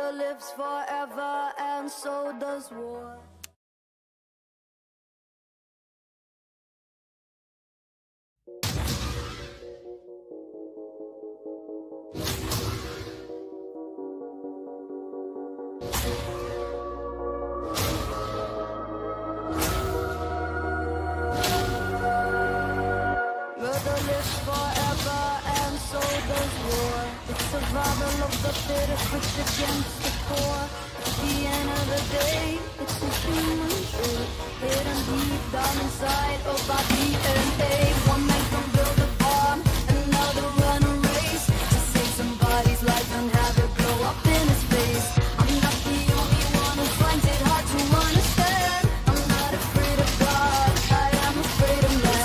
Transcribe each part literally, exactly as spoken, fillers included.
Murder lives forever, and so does war. Murder lives forever, and so does war. It's survival of the fittest, pushed against the poor. At the end of the day, it's a human truth, hidden deep down inside of our D N A. One man can build a bomb, another run a race to save somebody's life and have it blow up in his face. I'm not the only one who finds it hard to understand. I'm not afraid of God, I am afraid of man.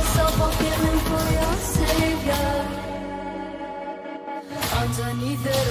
Underneath it